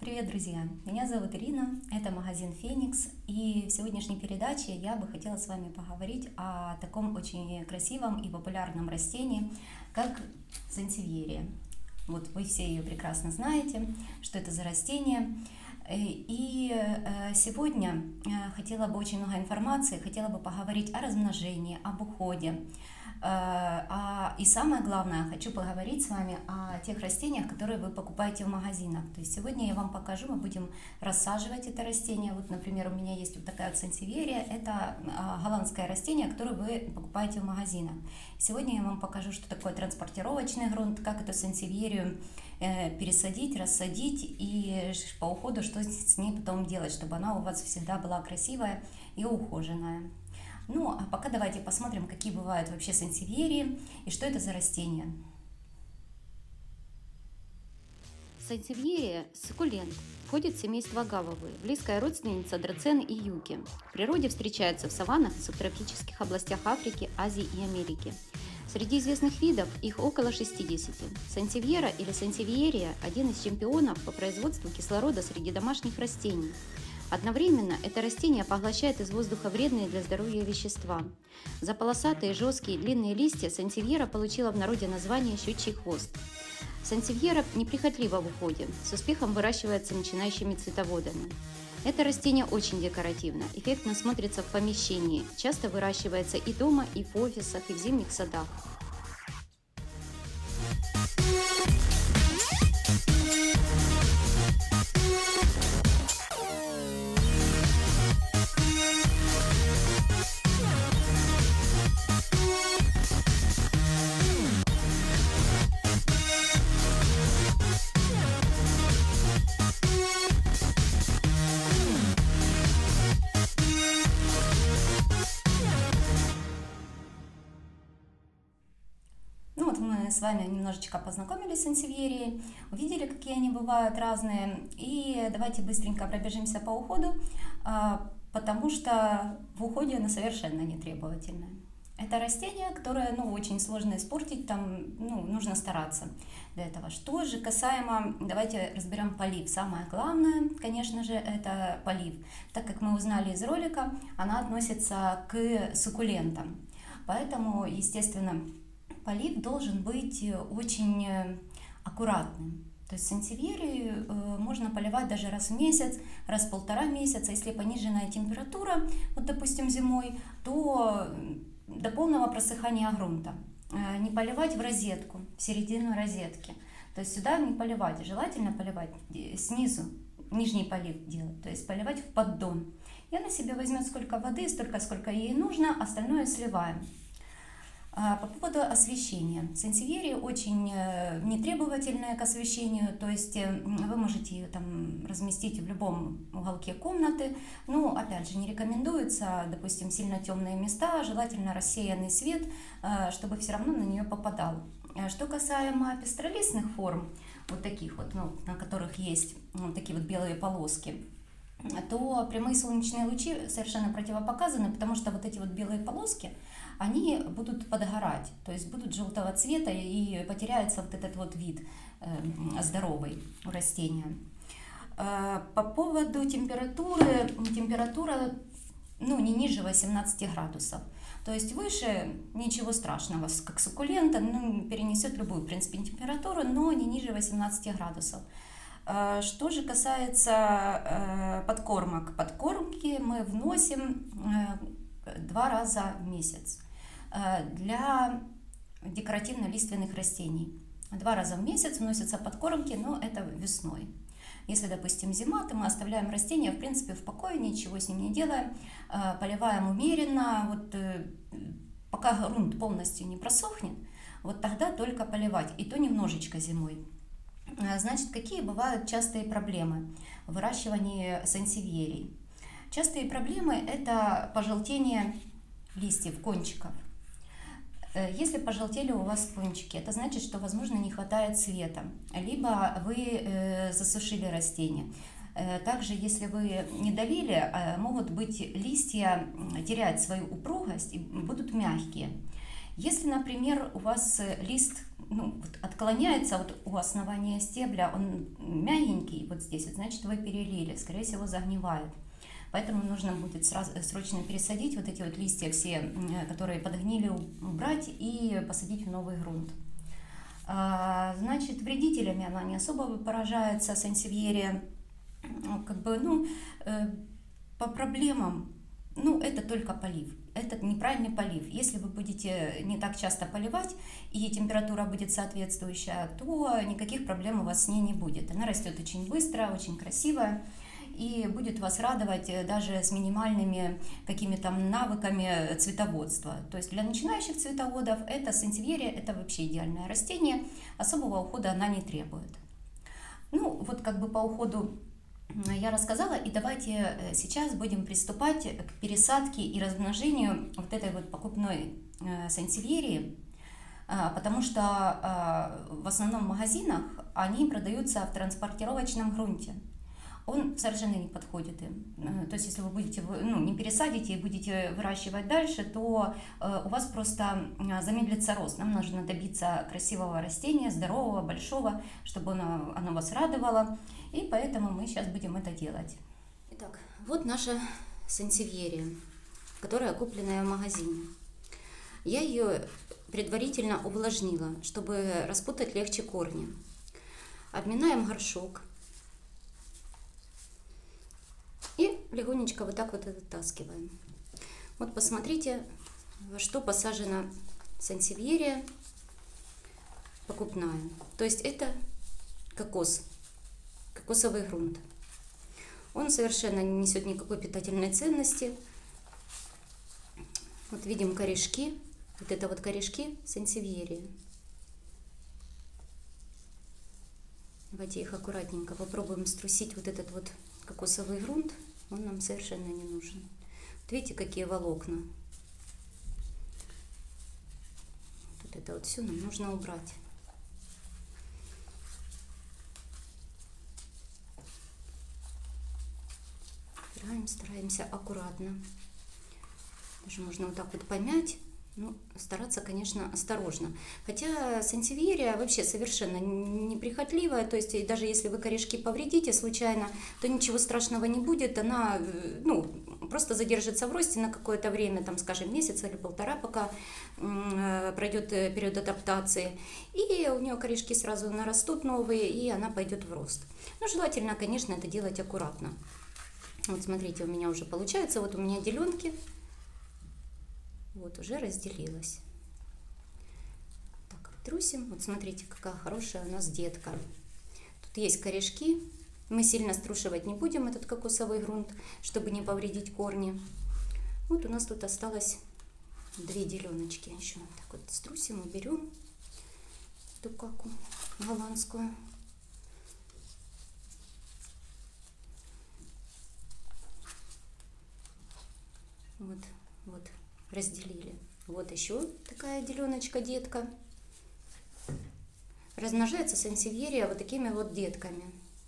Привет, друзья! Меня зовут Ирина, это магазин Феникс, и в сегодняшней передаче я бы хотела с вами поговорить о таком очень красивом и популярном растении, как сансевьерия. Вот вы все ее прекрасно знаете, что это за растение. И сегодня хотела бы очень много информации, хотела бы поговорить о размножении, об уходе. И самое главное, хочу поговорить с вами о тех растениях, которые вы покупаете в магазинах. То есть сегодня я вам покажу, мы будем рассаживать это растение. Вот, например, у меня есть вот такая вот сансевьерия, это голландское растение, которое вы покупаете в магазинах. Сегодня я вам покажу, что такое транспортировочный грунт, как эту сансевьерию пересадить, рассадить и по уходу, что с ней потом делать, чтобы она у вас всегда была красивая и ухоженная. Ну, а пока давайте посмотрим, какие бывают вообще сансевьерии и что это за растение. Сансевьерия – суккулент. Входит в семейство агавовые, близкая родственница драцен и юки. В природе встречается в саваннах и субтропических областях Африки, Азии и Америки. Среди известных видов их около 60. Сансевьера или сансевьерия – один из чемпионов по производству кислорода среди домашних растений. Одновременно это растение поглощает из воздуха вредные для здоровья вещества. За полосатые, жесткие и длинные листья сансевьера получила в народе название «щучий хвост». Сансевьера неприхотлива в уходе, с успехом выращивается начинающими цветоводами. Это растение очень декоративно, эффектно смотрится в помещении, часто выращивается и дома, и в офисах, и в зимних садах. Ну вот мы с вами немножечко познакомились с сансевьерией, увидели, какие они бывают разные. И давайте быстренько пробежимся по уходу, потому что в уходе она совершенно не требовательная. Это растение, которое очень сложно испортить, там нужно стараться для этого. Что же касаемо, давайте разберем полив. Самое главное, конечно же, это полив. Так как мы узнали из ролика, она относится к суккулентам. Поэтому, естественно, полив должен быть очень аккуратным. То есть сансевьерию можно поливать даже раз в месяц, раз в полтора месяца. Если пониженная температура, вот допустим зимой, то до полного просыхания грунта. Не поливать в розетку, в середину розетки. То есть сюда не поливать. Желательно поливать снизу, нижний полив делать, то есть поливать в поддон. И она себе возьмет сколько воды, столько, сколько ей нужно, остальное сливаем. По поводу освещения. Сансевьерия очень нетребовательная к освещению, то есть вы можете ее там разместить в любом уголке комнаты, но опять же не рекомендуется, допустим, сильно темные места, желательно рассеянный свет, чтобы все равно на нее попадал. Что касаемо пестролистных форм, вот таких вот, на которых есть вот такие вот белые полоски, то прямые солнечные лучи совершенно противопоказаны, потому что вот эти вот белые полоски, они будут подгорать, то есть будут желтого цвета и потеряется вот этот вот вид здоровый у растения. По поводу температуры, температура не ниже 18 градусов. То есть выше ничего страшного, как суккулента, перенесет любую, в принципе, температуру, но не ниже 18 градусов. Что же касается подкормок, подкормки мы вносим 2 раза в месяц для декоративно-лиственных растений. 2 раза в месяц вносятся подкормки, но это весной. Если, допустим, зима, то мы оставляем растение, в принципе, в покое, ничего с ним не делаем, поливаем умеренно, вот пока грунт полностью не просохнет, вот тогда только поливать, и то немножечко зимой. Значит, какие бывают частые проблемы в выращивании сансевьерий? Частые проблемы – это пожелтение листьев, кончиков. Если пожелтели у вас кончики, это значит, что, возможно, не хватает света, либо вы засушили растение. Также, если вы не долили, могут быть листья терять свою упругость и будут мягкие. Если, например, у вас лист отклоняется у основания стебля, он мягенький, вот здесь, значит, вы перелили, скорее всего, загнивает. Поэтому нужно будет срочно пересадить вот эти вот листья все, которые подгнили, убрать и посадить в новый грунт. Значит, вредителями она не особо поражается, сансевьерия. По проблемам, это только полив. Это неправильный полив. Если вы будете не так часто поливать и температура будет соответствующая, то никаких проблем у вас с ней не будет. Она растет очень быстро, очень красивая и будет вас радовать даже с минимальными какими-то навыками цветоводства. То есть для начинающих цветоводов эта сансевьерия, это вообще идеальное растение, особого ухода она не требует. По уходу я рассказала, и давайте сейчас будем приступать к пересадке и размножению вот этой вот покупной сансевьерии, потому что в основном в магазинах они продаются в транспортировочном грунте. Он совершенно не подходит им. То есть, если вы будете, не пересадите и будете выращивать дальше, то у вас просто замедлится рост. Нам нужно добиться красивого растения, здорового, большого, чтобы оно вас радовало. И поэтому мы сейчас будем это делать. Итак, вот наша сансевьерия, которая купленная в магазине. Я ее предварительно увлажнила, чтобы распутать легче корни. Обминаем горшок. И легонечко вот так вот вытаскиваем. Вот посмотрите, во что посажена сансевьерия покупная. То есть это кокосовый грунт. Он совершенно не несет никакой питательной ценности. Вот видим корешки. Вот это вот корешки сансевьерии. Давайте их аккуратненько попробуем струсить вот этот вот кокосовый грунт. Он нам совершенно не нужен. Вот видите, какие волокна. Вот это вот все нам нужно убрать. Стараемся аккуратно. Даже можно вот так вот помять. Стараться, конечно, осторожно. Хотя сансевьерия вообще совершенно неприхотливая. То есть даже если вы корешки повредите случайно, то ничего страшного не будет. Она просто задержится в росте на какое-то время, там, скажем, месяц или полтора, пока пройдет период адаптации. И у нее корешки сразу нарастут новые, и она пойдет в рост. Но желательно, конечно, это делать аккуратно. Вот смотрите, у меня уже получается. Вот у меня деленки. Вот уже разделилась. Так, трусим. Вот смотрите, какая хорошая у нас детка. Тут есть корешки. Мы сильно струшивать не будем этот кокосовый грунт, чтобы не повредить корни. Вот у нас тут осталось 2 деленочки. Еще вот так вот струсим, уберем эту каку голландскую. Вот. Разделили. Вот еще такая деленочка, детка. Размножается сансевьерия вот такими вот детками.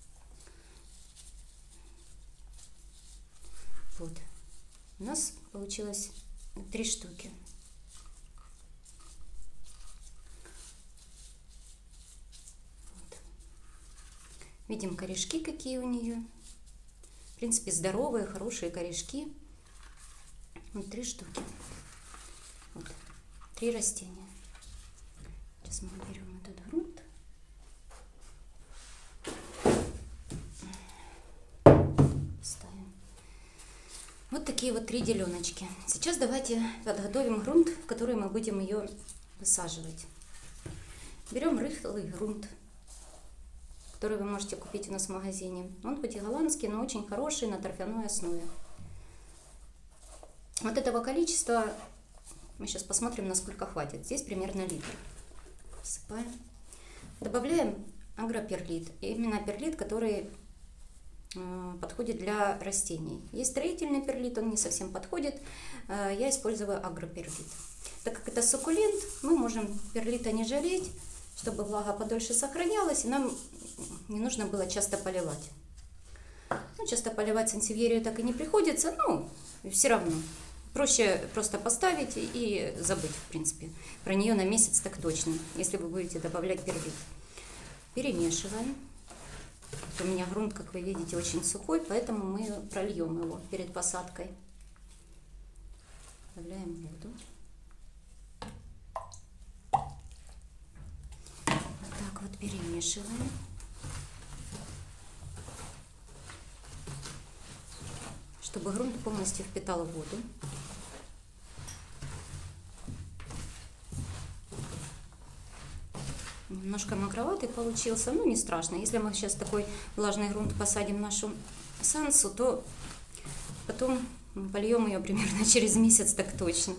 Вот. У нас получилось 3 штуки. Вот. Видим корешки, какие у нее. В принципе, здоровые, хорошие корешки. Вот 3 штуки. Вот 3 растения. Сейчас мы берем этот грунт. Ставим. Вот такие вот 3 деленочки. Сейчас давайте подготовим грунт, в который мы будем ее высаживать. Берем рыхлый грунт, который вы можете купить у нас в магазине. Он хоть и голландский, но очень хороший на торфяной основе. Вот этого количества мы сейчас посмотрим, насколько хватит. Здесь примерно литр. Всыпаем. Добавляем агроперлит. Именно перлит, который подходит для растений. Есть строительный перлит, он не совсем подходит. Я использую агроперлит. Так как это суккулент, мы можем перлита не жалеть, чтобы влага подольше сохранялась, и нам не нужно было часто поливать. Часто поливать сансевьерию так и не приходится, но все равно. проще просто поставить и забыть, в принципе, про нее на месяц так точно, если вы будете добавлять перлит. Перемешиваем. У меня грунт, как вы видите, очень сухой, поэтому мы прольем его перед посадкой. Добавляем воду. Вот так вот перемешиваем. Чтобы грунт полностью впитал воду. Немножко мокроватый получился, но не страшно. Если мы сейчас такой влажный грунт посадим в нашу сансу, то потом польем ее примерно через месяц так точно.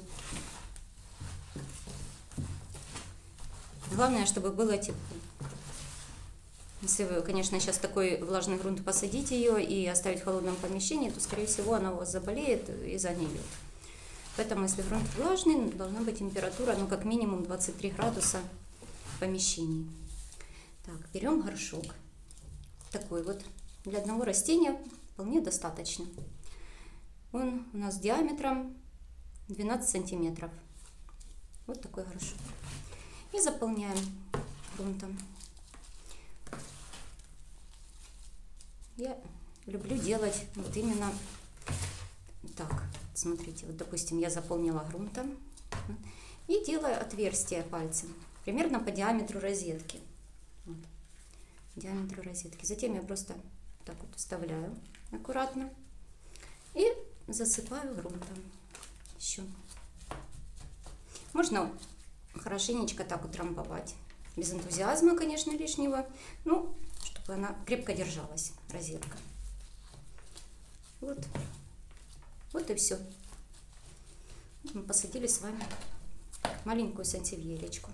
Главное, чтобы было тепло. Если вы, конечно, сейчас такой влажный грунт посадите ее и оставить в холодном помещении, то, скорее всего, она у вас заболеет и загниет. Поэтому, если грунт влажный, должна быть температура, ну, как минимум 23 градуса в помещении. Так, берем горшок. Такой вот. Для одного растения вполне достаточно. Он у нас диаметром 12 сантиметров. Вот такой горшок. И заполняем грунтом. Я люблю делать вот именно так. Смотрите, вот, допустим, я заполнила грунтом и делаю отверстие пальцем, примерно по диаметру розетки. Вот, диаметру розетки. Затем я просто так вот вставляю аккуратно и засыпаю грунтом. Еще. Можно хорошенечко так утрамбовать. Без энтузиазма, конечно, лишнего. Ну, чтобы она крепко держалась, розетка. Вот. Вот и все. Мы посадили с вами маленькую сансевьеречку.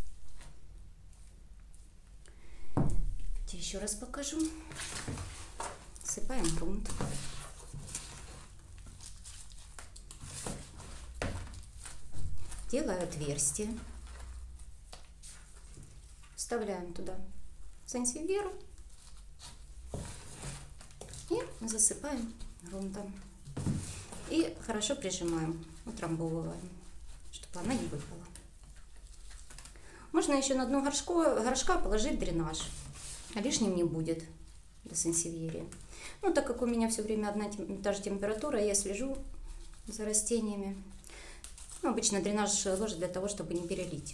Еще раз покажу. Сыпаем грунт. Делаю отверстие. Вставляем туда сансевьеру и засыпаем грунтом. И хорошо прижимаем, утрамбовываем, чтобы она не выпала. Можно еще на дно горшка положить дренаж, а лишним не будет для сансевьерии. Ну, так как у меня все время одна и та же температура, я слежу за растениями. Ну, обычно дренаж ложат для того, чтобы не перелить.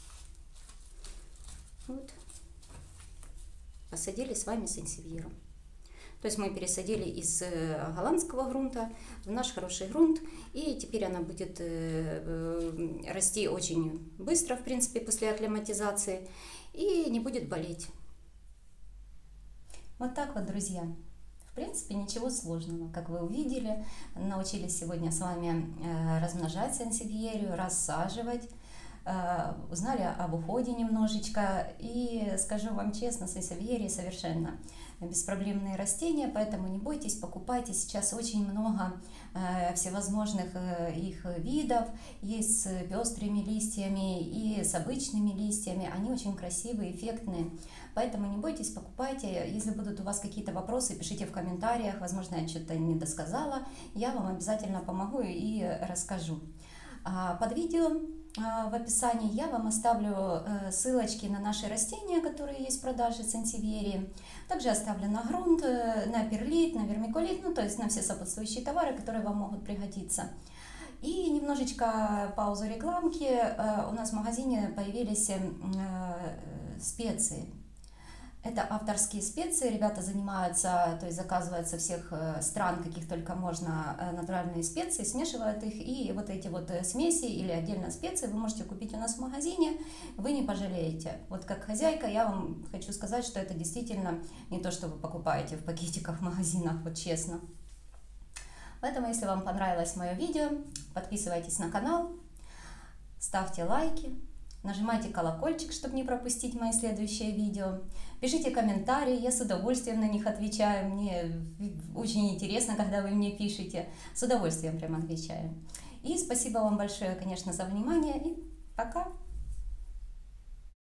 Вот. Посадили с вами сансевьеру. То есть мы пересадили из голландского грунта в наш хороший грунт. И теперь она будет расти очень быстро, в принципе, после акклиматизации. И не будет болеть. Вот так вот, друзья. В принципе, ничего сложного. Как вы увидели, научились сегодня с вами размножать сансевьерию, рассаживать. Узнали об уходе немножечко. И скажу вам честно, сансевьерии совершенно беспроблемные растения, поэтому не бойтесь, покупайте. Сейчас очень много всевозможных их видов. Есть с пестрыми листьями и с обычными листьями. Они очень красивые, эффектные. Поэтому не бойтесь, покупайте. Если будут у вас какие-то вопросы, пишите в комментариях. Возможно, я что-то не досказала. Я вам обязательно помогу и расскажу. Под видео в описании я вам оставлю ссылочки на наши растения, которые есть в продаже сансевьерии. Также оставлю на грунт, на перлит, на вермикулит, ну то есть на все сопутствующие товары, которые вам могут пригодиться. И немножечко паузу рекламки. У нас в магазине появились специи. Это авторские специи, ребята занимаются, то есть заказывают со всех стран, каких только можно, натуральные специи, смешивают их, и вот эти вот смеси или отдельно специи вы можете купить у нас в магазине, вы не пожалеете. Вот как хозяйка я вам хочу сказать, что это действительно не то, что вы покупаете в пакетиках в магазинах, вот честно. Поэтому, если вам понравилось мое видео, подписывайтесь на канал, ставьте лайки. Нажимайте колокольчик, чтобы не пропустить мои следующие видео. Пишите комментарии, я с удовольствием на них отвечаю. Мне очень интересно, когда вы мне пишете. С удовольствием прям отвечаю. И спасибо вам большое, конечно, за внимание. И пока!